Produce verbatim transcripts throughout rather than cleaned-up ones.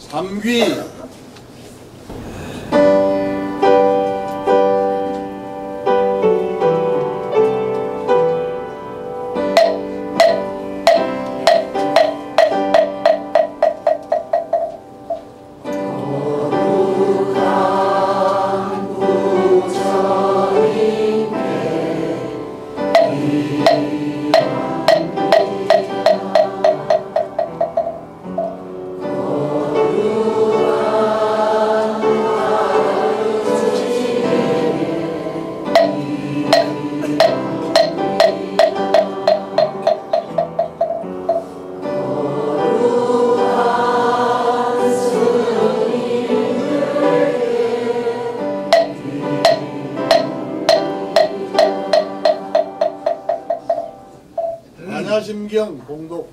삼귀 안하심경 공독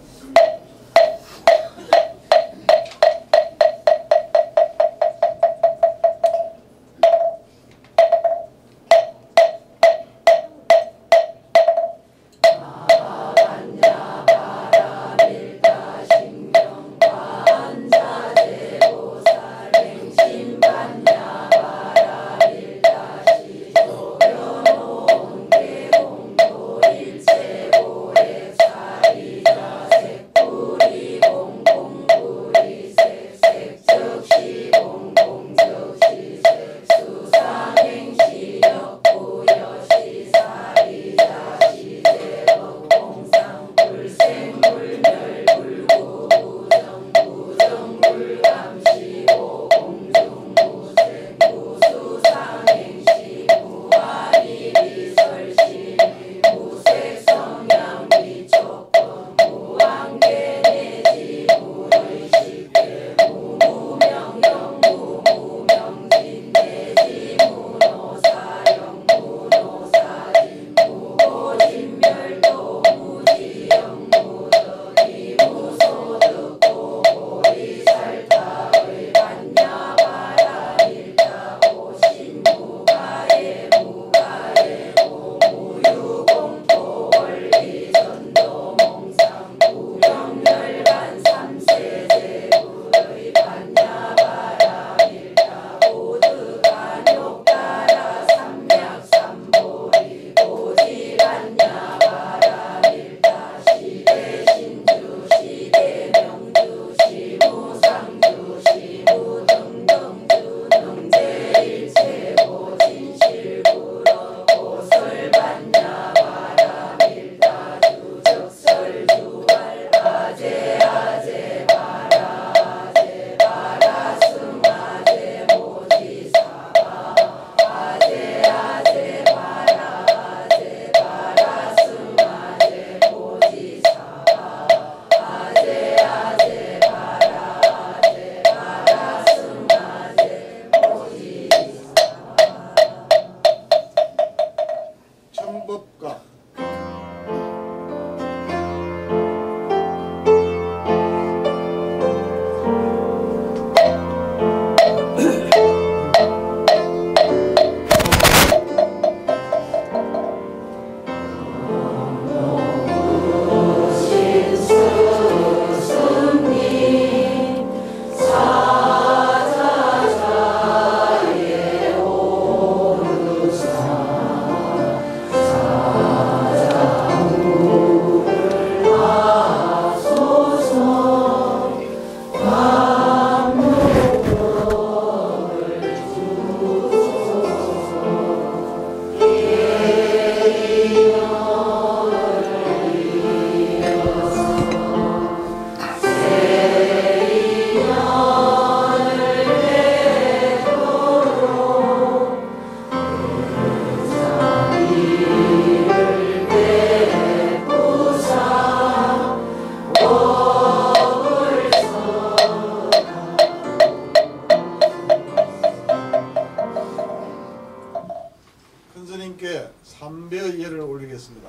청법가 큰스님께 삼배의 예를 올리겠습니다.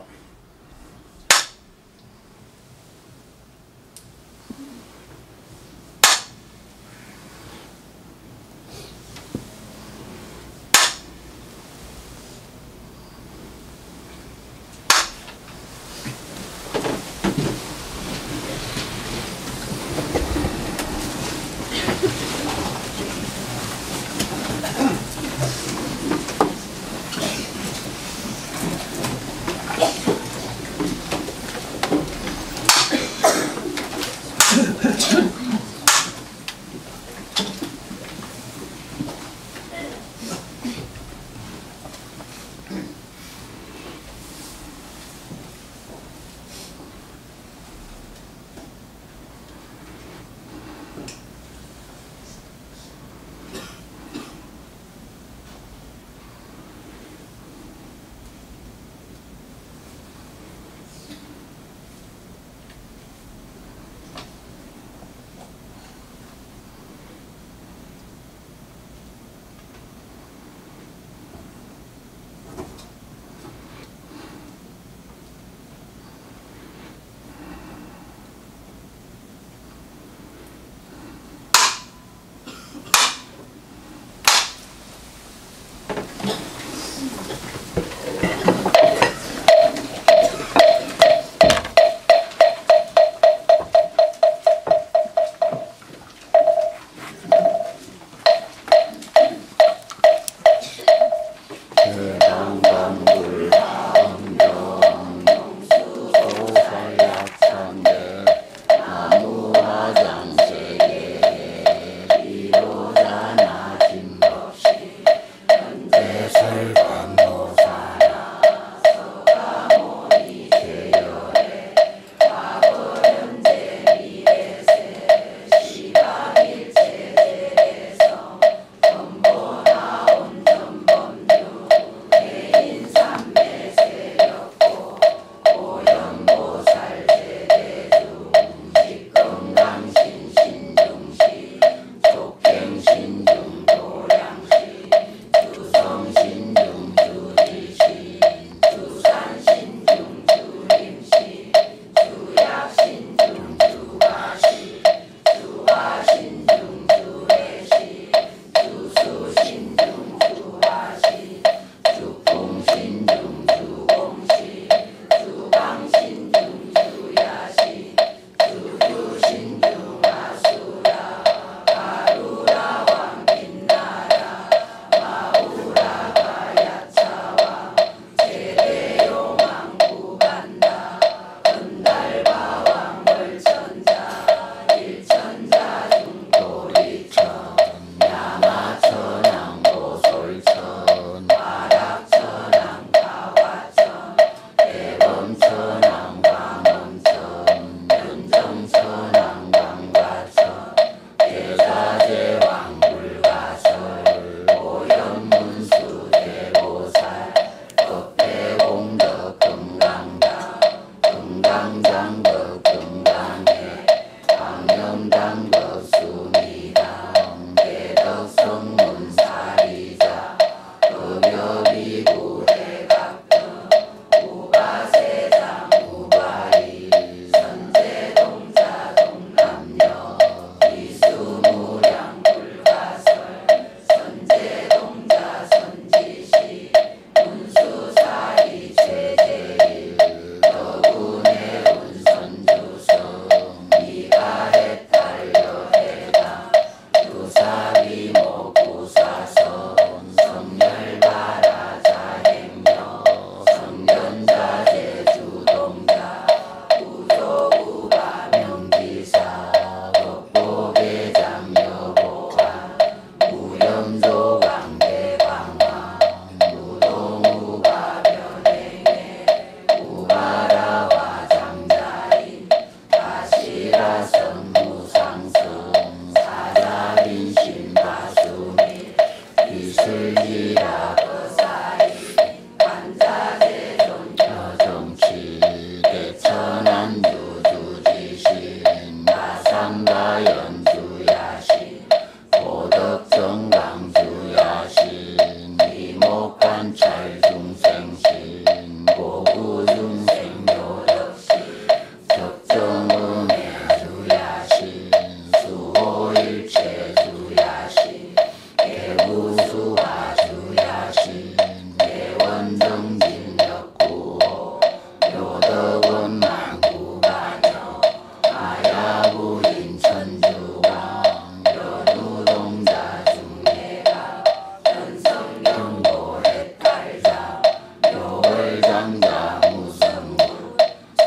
무장자 무성무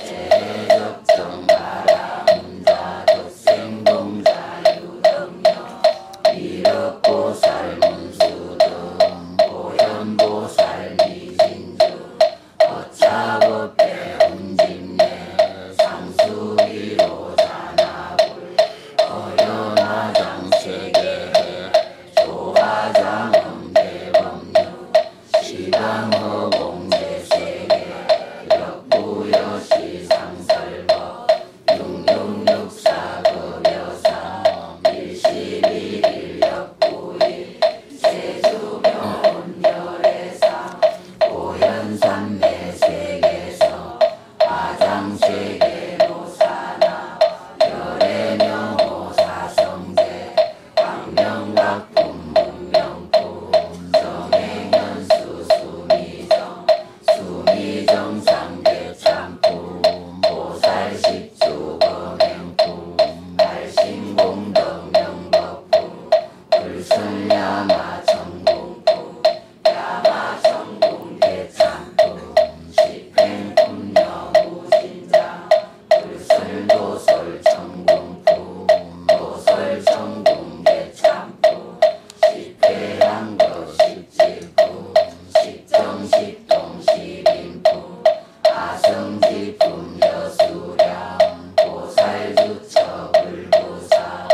재적정하라 문자 덕생동자 유덕녀 미륵보살 문수등 보현보살 미진주 어차법배 운집내 상수기로 자나불 어연화장세계 조화장엄 대법류 시방허공대세계 역부여시상설법 육육육사급여사 일십일일 역부일 세주묘운열애상 고현산매세계서 화장세계 노사나 열애명호사성대 광명각품 문명품 정행연수 수미정 수미정 상대참품 보살십주 범행품 발신공덕 명법품 불승야마 천궁품 야마천궁 대참품 십행품녀 무진장 불술도솔 천궁품 도솔천궁 대참품 십회양거 십지품 십정십동 십인품 아성지품 여수량 보살주처 불부사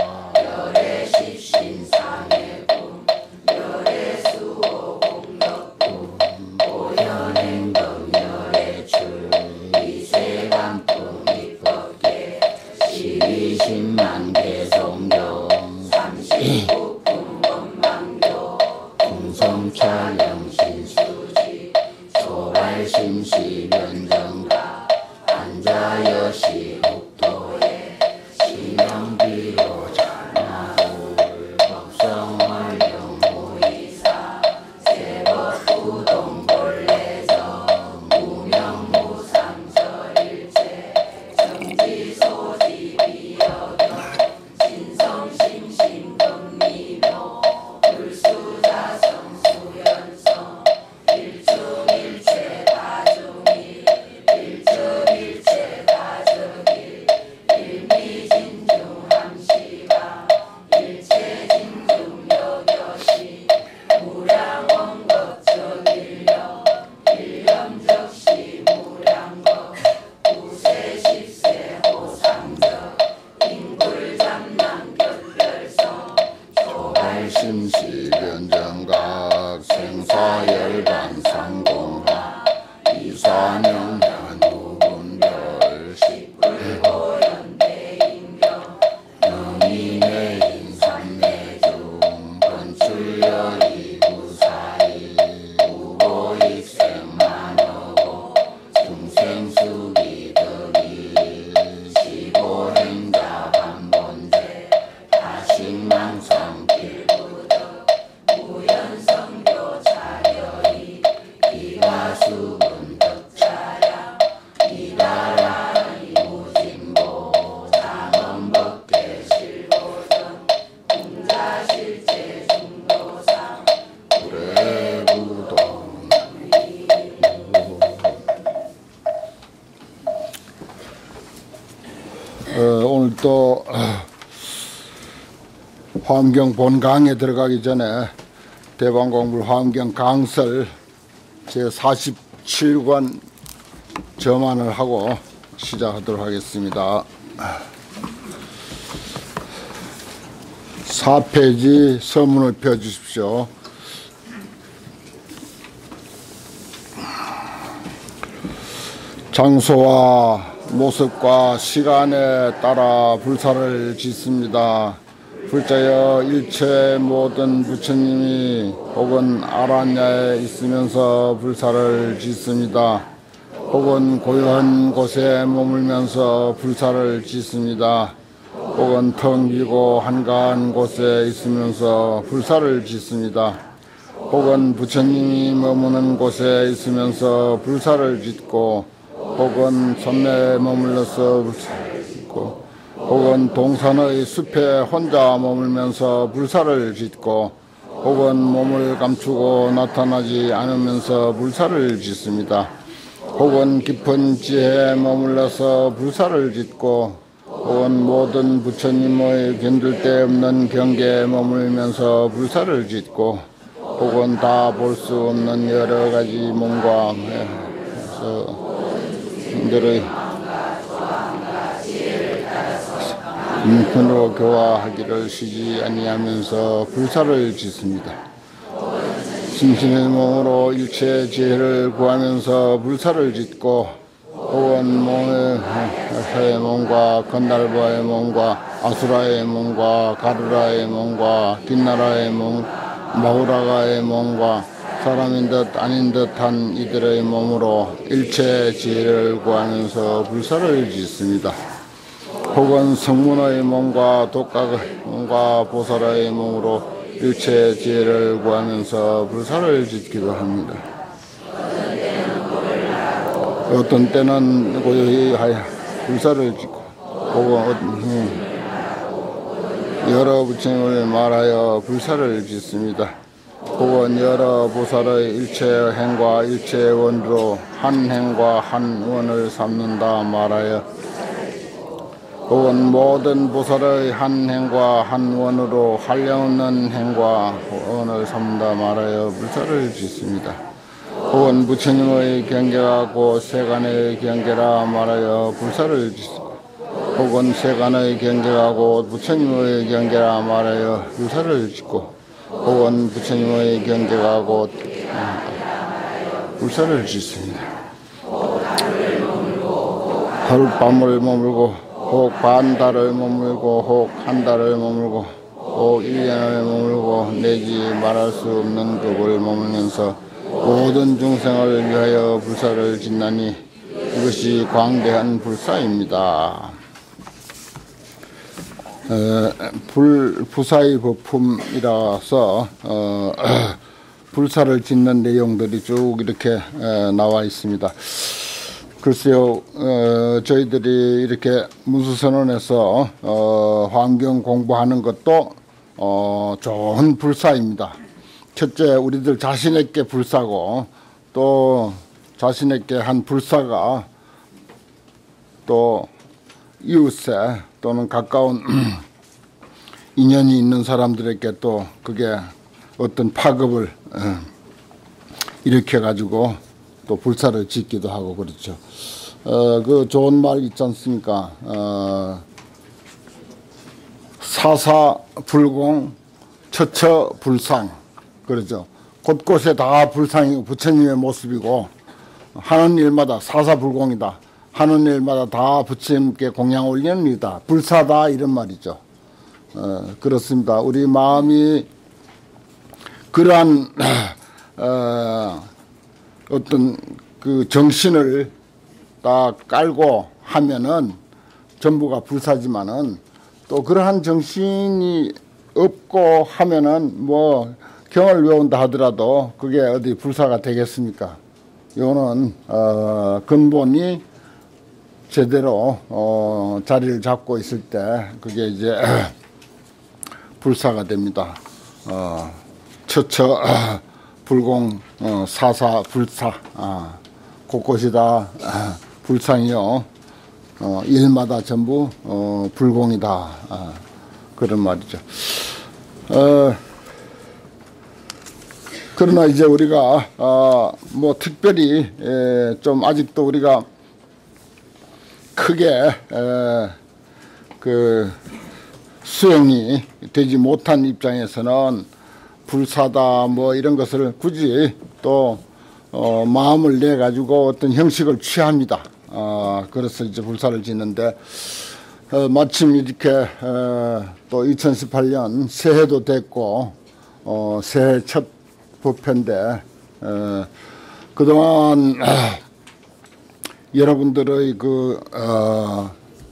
열애십신상해품 열애수호 공덕품 보현행덕 열애출 이세간품 입법계 십이십만 개송경 삼십구품 원망교 궁성촬영 신수지 소발심시 변정가 한자여시 국토에 신영비로 자나울 법성월령 무이사 세법부동본래정 무명무상설일체 정지소지비여경 신성심심금미묘 불수자성수연성 일중일체 다중일 일중일체 다중일 일미진중함시가 일체진중여겨시 무량원겁적일령 일념적시 무량겁 구세십세 호상적 인굴잠난결별성 조발심시 변정각 생사열반 상공하 이사명 현우분별 십불보연대인경 영인의 인삼내중 건출열이 무사히 우보익생만어고 중생수기덕이 시보행자 반본제 다식망상 필부덕 무연성교 차려이 기가수분 덕차량 이가라이 무진보 장엄법계 실보전 공자실제 중도상 구례구동 어, 오늘 또 어, 화엄경 본강에 들어가기 전에 대방공불 화엄경 강설 제사십칠 권 점안을 하고 시작하도록 하겠습니다. 사 페이지 서문을 펴주십시오. 장소와 모습과 시간에 따라 불사를 짓습니다. 불자여 일체 모든 부처님이 혹은 아란야에 있으면서 불사를 짓습니다. 혹은 고요한 곳에 머물면서 불사를 짓습니다. 혹은 텅 비고 한가한 곳에 있으면서 불사를 짓습니다. 혹은 부처님이 머무는 곳에 있으면서 불사를 짓고 혹은 섬에 머물러서 불사를 짓고 혹은 동산의 숲에 혼자 머물면서 불사를 짓고 혹은 몸을 감추고 나타나지 않으면서 불사를 짓습니다. 혹은 깊은 지혜에 머물러서 불사를 짓고 혹은 모든 부처님의 견딜 데 없는 경계에 머물면서 불사를 짓고 혹은 다 볼 수 없는 여러 가지 몸과 들의 인편으로 교화하기를 쉬지 아니하면서 불사를 짓습니다. 심신의 몸으로 일체 지혜를 구하면서 불사를 짓고 혹은 몸의 몸과 건달바의 몸과 아수라의 몸과 가르라의 몸과 뒷나라의 몸, 마후라가의 몸과 사람인 듯 아닌 듯한 이들의 몸으로 일체 지혜를 구하면서 불사를 짓습니다. 혹은 성문의 몸과 독각의 몸과 보살의 몸으로 일체 지혜를 구하면서 불사를 짓기도 합니다. 어떤 때는 고요히 불사를 짓고 혹은 여러 부처님을 말하여 불사를 짓습니다. 혹은 여러 보살의 일체 행과 일체 원으로 한 행과 한 원을 삼는다 말하여 혹은 모든 보살의 한 행과 한 원으로 한량없는 행과 원을 삼는다 말하여 불사를 짓습니다. 혹은 부처님의 경계가 곧 세간의 경계라 말하여 불사를 짓고 혹은 세간의 경계가 곧 부처님의 경계라 말하여 불사를 짓고 혹은 부처님의 경계가 곧 불사를 짓습니다. 하룻밤을 머물고 혹 반달을 머물고 혹 한 달을 머물고 혹 일 년을 머물고 내지 말할 수 없는 법을 머물면서 모든 중생을 위하여 불사를 짓나니 이것이 광대한 불사입니다. 어, 불, 부사의 법품이라서 어, 불사를 짓는 내용들이 쭉 이렇게 에, 나와 있습니다. 글쎄요, 어, 저희들이 이렇게 문수선언에서 어, 환경 공부하는 것도 어, 좋은 불사입니다. 첫째, 우리들 자신에게 불사고 또 자신에게 한 불사가 또 이웃에 또는 가까운 인연이 있는 사람들에게 또 그게 어떤 파급을 일으켜 가지고 또 불사를 짓기도 하고 그렇죠. 어, 그 좋은 말 있지 않습니까? 어, 사사불공 처처불상 그러죠. 곳곳에 다 불상이 부처님의 모습이고 하는 일마다 사사불공이다. 하는 일마다 다 부처님께 공양 올리는 일이다. 불사다 이런 말이죠. 어, 그렇습니다. 우리 마음이 그러한 어, 어떤 그 정신을 딱 깔고 하면은 전부가 불사지만은 또 그러한 정신이 없고 하면은 뭐 경을 외운다 하더라도 그게 어디 불사가 되겠습니까? 이거는 어, 근본이 제대로 어, 자리를 잡고 있을 때 그게 이제 불사가 됩니다. 어, 처처 어, 불공 어, 사사 불사 아, 곳곳이 다 아, 불상이요 어, 일마다 전부 어, 불공이다 아, 그런 말이죠. 어, 그러나 이제 우리가 어, 뭐 특별히 에, 좀 아직도 우리가 크게 에, 그 수용이 되지 못한 입장에서는 불사다 뭐 이런 것을 굳이 또 어, 마음을 내 가지고 어떤 형식을 취합니다. 어, 그래서 이제 불사를 짓는데 어, 마침 이렇게 어, 또 이천십팔 년 새해도 됐고 어, 새해 첫 법회인데 어, 그동안 어, 여러분들의 그 어,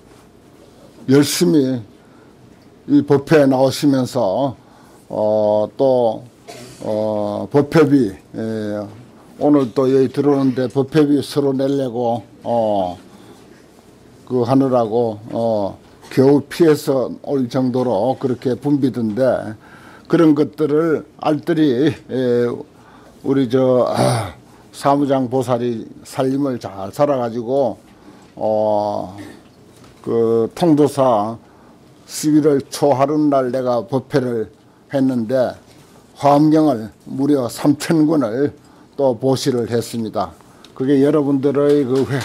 열심히 이 법회에 나오시면서 어, 또 어, 법회비 예, 오늘 또 여기 들어오는데 법회비 서로 내려고 어, 그 하느라고 어, 겨우 피해서 올 정도로 그렇게 붐비던데 그런 것들을 알뜰히 예, 우리 저 아, 사무장 보살이 살림을 잘 살아가지고 어, 그 통도사 십일월 초하룻날 내가 법회를 했는데 화엄경을 무려 삼천 권을 또 보시를 했습니다. 그게 여러분들의 그 회,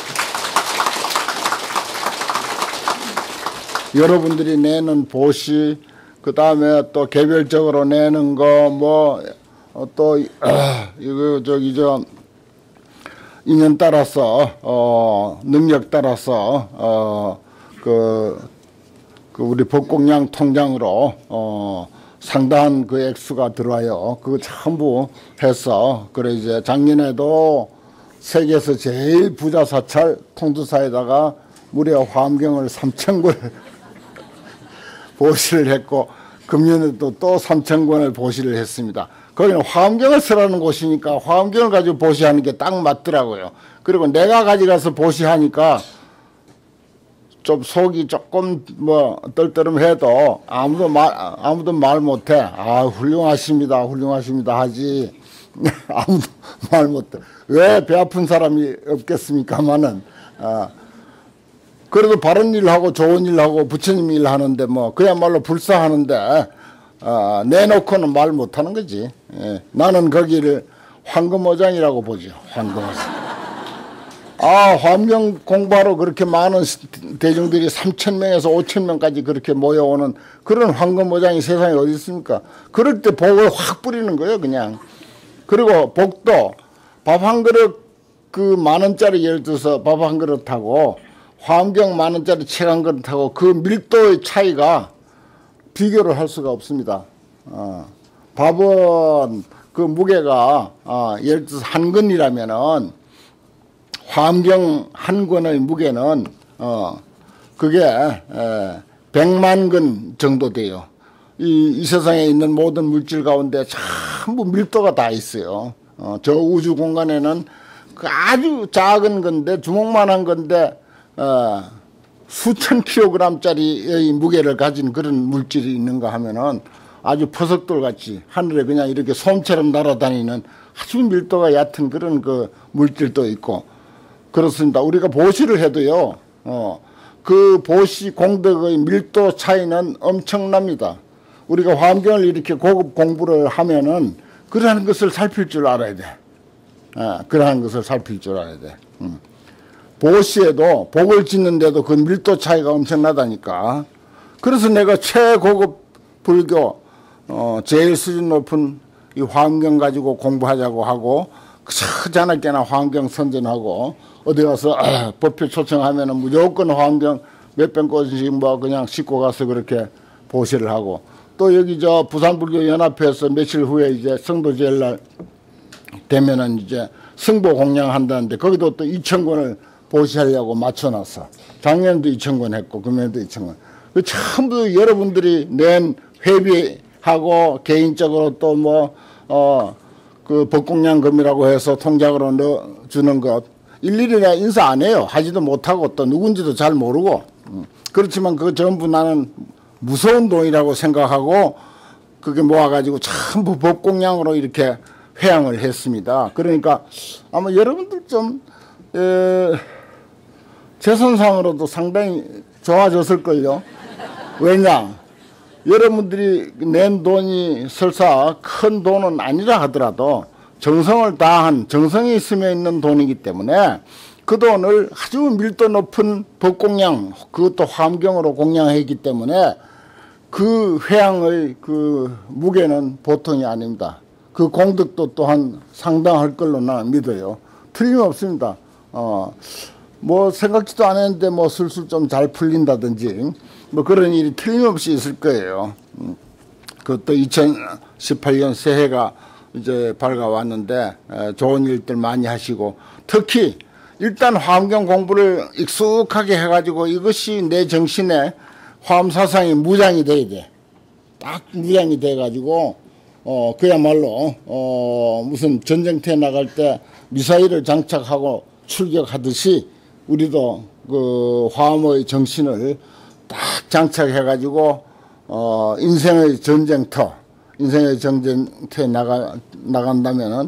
여러분들이 내는 보시, 그 다음에 또 개별적으로 내는 거, 뭐, 어, 또, 어, 이거, 저기, 저, 인연 따라서, 어, 능력 따라서, 어, 그, 그, 우리 법공양 통장으로, 어, 상당한 그 액수가 들어와요. 그거 전부 해서, 그래, 이제 작년에도 세계에서 제일 부자 사찰 통도사에다가 무려 화엄경을 삼천 권 보시를 했고, 금년에도 또 삼천 권을 보시를 했습니다. 거기는 화엄경을 쓰라는 곳이니까 화엄경을 가지고 보시하는 게 딱 맞더라고요. 그리고 내가 가져가서 보시하니까 좀 속이 조금 뭐 떨떠름해도 아무도 말 아무도 말 못해. 아, 훌륭하십니다, 훌륭하십니다 하지. 아무도 말 못해. 왜 배 아픈 사람이 없겠습니까마는. 아, 그래도 바른 일 하고 좋은 일 하고 부처님 일 하는데 뭐 그야말로 불사하는데 어, 내놓고는 말 못하는 거지. 예. 나는 거기를 황금어장이라고 보죠. 황금어장. 아, 화엄경 공부하러 그렇게 많은 대중들이 삼천 명에서 오천 명까지 그렇게 모여오는 그런 황금어장이 세상에 어디 있습니까? 그럴 때 복을 확 뿌리는 거예요, 그냥. 그리고 복도 밥 한 그릇 그 만 원짜리 예를 들어서 밥 한 그릇하고 화엄경 만 원짜리 책 한 그릇하고 그 밀도의 차이가 비교를 할 수가 없습니다. 어, 밥은 그 무게가 어, 예를 들어서 한 근이라면은 화엄경 한 권의 무게는 어, 그게 에, 백만 근 정도 돼요. 이, 이 세상에 있는 모든 물질 가운데 전부 밀도가 다 있어요. 어, 저 우주 공간에는 그 아주 작은 건데 주먹만한 건데 어, 수천 킬로그램짜리의 무게를 가진 그런 물질이 있는가 하면은 아주 퍼석돌 같이 하늘에 그냥 이렇게 솜처럼 날아다니는 아주 밀도가 얕은 그런 그 물질도 있고 그렇습니다. 우리가 보시를 해도요, 어, 그 보시 공덕의 밀도 차이는 엄청납니다. 우리가 화엄경을 이렇게 고급 공부를 하면은 그러한 것을 살필 줄 알아야 돼. 어, 그러한 것을 살필 줄 알아야 돼. 음. 보시에도 복을 짓는데도 그 밀도 차이가 엄청나다니까. 그래서 내가 최고급 불교 어, 제일 수준 높은 이 화엄경 가지고 공부하자고 하고 그저저녁게나 화엄경 선전하고 어디 가서 아, 법회 초청하면은 무조건 화엄경 몇백 권씩 뭐 그냥 싣고 가서 그렇게 보시를 하고 또 여기 저 부산불교연합회에서 며칠 후에 이제 성도제일날 되면은 이제 성보 공양한다는데 거기도 또 이천 권을 보시하려고 맞춰놨어. 작년에도 이천 권 했고 금년에도 이천 권. 그 전부 여러분들이 낸 회비하고 개인적으로 또 뭐 어 그 법공양금이라고 해서 통장으로 넣어주는 것 일일이 내가 인사 안 해요. 하지도 못하고 또 누군지도 잘 모르고 그렇지만 그거 전부 나는 무서운 돈이라고 생각하고 그게 모아가지고 전부 법공양으로 이렇게 회양을 했습니다. 그러니까 아마 여러분들 좀 에, 재선상으로도 상당히 좋아졌을걸요. 왜냐? 여러분들이 낸 돈이 설사 큰 돈은 아니라 하더라도 정성을 다한 정성이 있으며 있는 돈이기 때문에 그 돈을 아주 밀도 높은 법공양 그것도 화엄경으로 공양했기 때문에 그 회양의 그 무게는 보통이 아닙니다. 그 공덕도 또한 상당할 걸로 나는 믿어요. 틀림없습니다. 어, 뭐 생각지도 않았는데 뭐 술술 좀 잘 풀린다든지 뭐 그런 일이 틀림없이 있을 거예요. 음, 그것도 이천십팔 년 새해가 이제 밝아왔는데 에, 좋은 일들 많이 하시고 특히 일단 화엄경 공부를 익숙하게 해가지고 이것이 내 정신에 화엄 사상이 무장이 돼야 돼. 딱 무장이 돼가지고 어 그야말로 어 무슨 전쟁터에 나갈 때 미사일을 장착하고 출격하듯이 우리도 그 화엄의 정신을 딱 장착해가지고 어 인생의 전쟁터, 인생의 전쟁터에 나가 나간다면은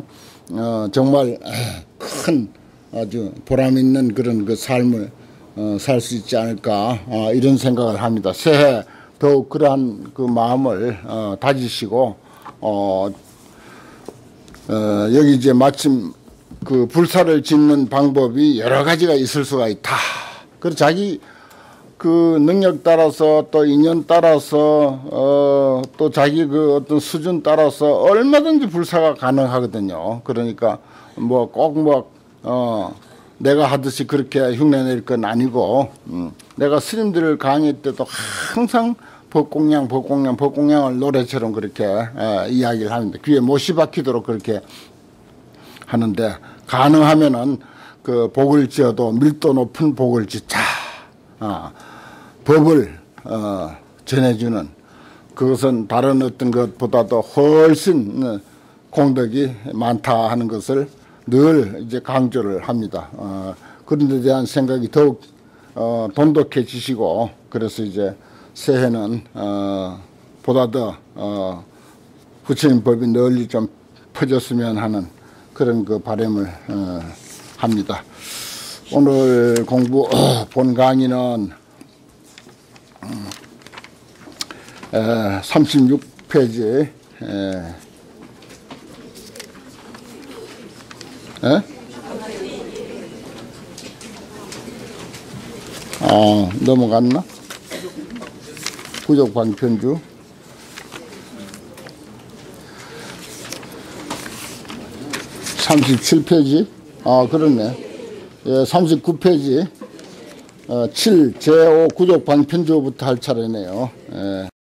어, 정말 큰 아주 보람 있는 그런 그 삶을 어, 살 수 있지 않을까 어, 이런 생각을 합니다. 새해 더욱 그러한 그 마음을 어, 다지시고 어, 어, 여기 이제 마침 그 불사를 짓는 방법이 여러 가지가 있을 수가 있다. 그리고 자기 그 능력 따라서 또 인연 따라서 어, 또 자기 그 어떤 수준 따라서 얼마든지 불사가 가능하거든요. 그러니까 뭐 꼭 뭐 어, 내가 하듯이 그렇게 흉내낼 건 아니고 음, 내가 스님들 강의 때도 항상 법공양 법공양 법공양을 노래처럼 그렇게 에, 이야기를 합니다. 귀에 못이 박히도록 그렇게 하는데 가능하면은 그 복을 지어도 밀도 높은 복을 짓자. 어, 법을 어, 전해주는 그것은 다른 어떤 것보다도 훨씬 공덕이 많다 하는 것을 늘 이제 강조를 합니다. 어, 그런 데 대한 생각이 더욱 어, 돈독해지시고 그래서 이제 새해는 어, 보다 더 어, 부처님 법이 널리 좀 퍼졌으면 하는 그런 그 바람을 어, 합니다. 오늘 공부 본 강의는 에, 삼십육 페이지 에, 에? 아, 넘어갔나? 구족 방편주 삼십칠 페이지 아 그렇네. 예, 삼십구 페이지 어, 칠 제오 구족 방편주부터 할 차례네요. 예.